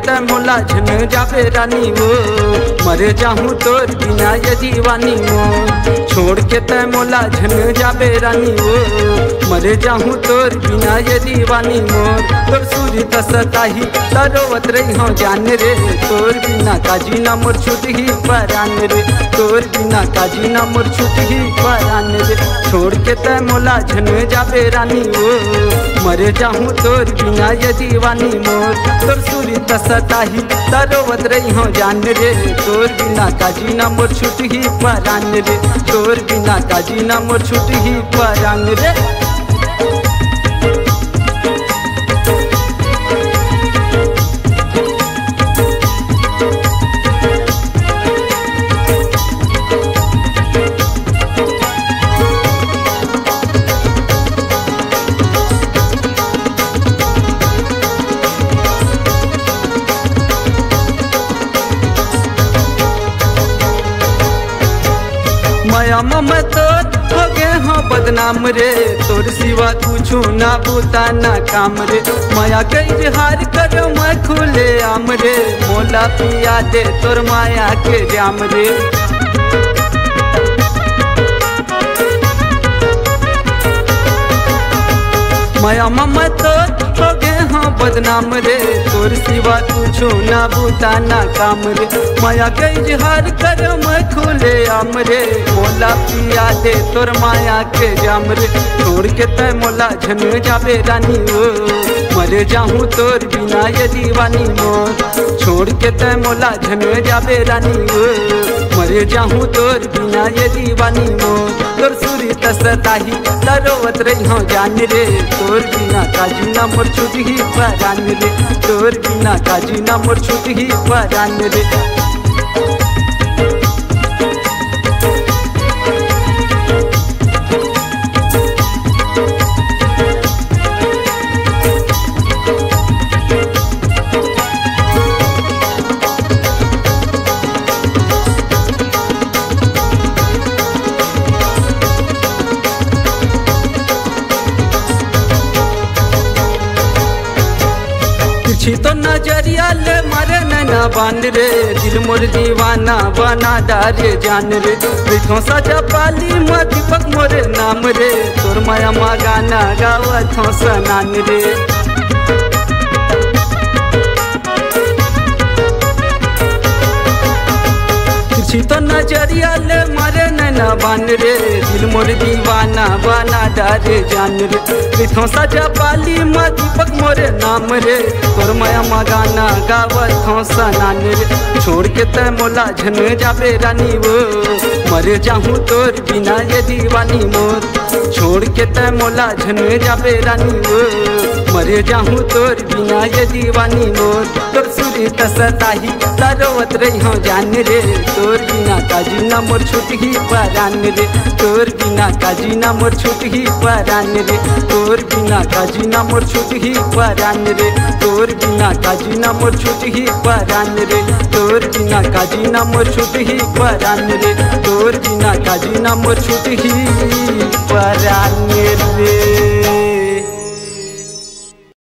तै मोला झन जाबे रानी वो, मर जाहूँ तोर बिना ये दीवानी वो। छोड़ के तै मोला झन जाबे रानी वो, मर जाहूँ तोर बिना ये दीवानी मोर। तोर सूरी तसताही तरोवत रही हूँ जान रे, तोर बिना काजी ना मोर छूट ही परान रे, तोर बिना काजी ना मोर छूट ही परान रे। छोड़ के तै मोला झन जाबे रानी वो, मर जाहूँ तोर बिना ये दीवानी मोर। तोर सूरी तसताही तरोवत रही हूँ जान रे, तोर बिना काजी ना मोर छूट ही परान रे, तोर बिना काजी ना मोर छूट ही परान रे। माया मैं तोर हो गे हाँ बदनाम रे, तोर सिवा कुछू ना बूता ना काम रे। माया के इजहार करो मैं खुले आम रे, मोला पिया दे तोर माया के जाम रे। माया मैं तोर हो गे हाँ बदनाम रे, तोर सिवा कुछो ना बूता ना काम रे। माया के इजहार करो मैं खुले आम रे, मोला पिया दे तोर माया के जाम रे। छोड़ के तै मोला झन जाबे रानी वो, मर जाहूँ तोर बिना ये दीवानी मोर। छोड़ के तै मोला झन जाबे रानी वो, मर जाहूँ तोर बिना ये दीवानी मोर। तोर सूरी तसताही तरोवत रही हूँ जान रे, तोर बिना काजी ना मोर छूट ही परान रे, तोर बिना काजी ना मोर छूट ही परान रे। छी तो नजरिया ले मारे नैना बांध रे, दिल मोर दीवाना बना डारे जान रे। बिठो सजा पाली मैं दीपक मोरे नाम रे, तोर माया मा गाना गावत हूँ सनान रे। छी तो नजरिया ले मारे नैना बांध रे, दिल मोर दीवाना बना डारे जान रे। बिठो सजा पाली मैं दीपक मोरे नाम रे, तोर माया मा गाना गावत हूँ सनान रे। छोड़ के तै मोला झन जाबे रानी वो, मर जाहूँ तोर बिना ये दीवानी मोर। छोड़ के तै मोला झन जाबे रानी वो, मर जाहूँ तोर बिना ये दीवानी मोर। तोर सूरी तसताही तरोवत रही हूँ जान रे, तोर बिना काजी ना मोर छूट ही परान रे, तोर बिना काजी ना मोर छूट ही परान रे, तोर बिना काजी ना मोर छूट ही परान रे, तोर बिना काजी ना मोर छूट ही परान रे, तोर बिना काजी ना मोर छूट ही परान रे, तोर बिना काजी ना मोर छूट ही परान रे।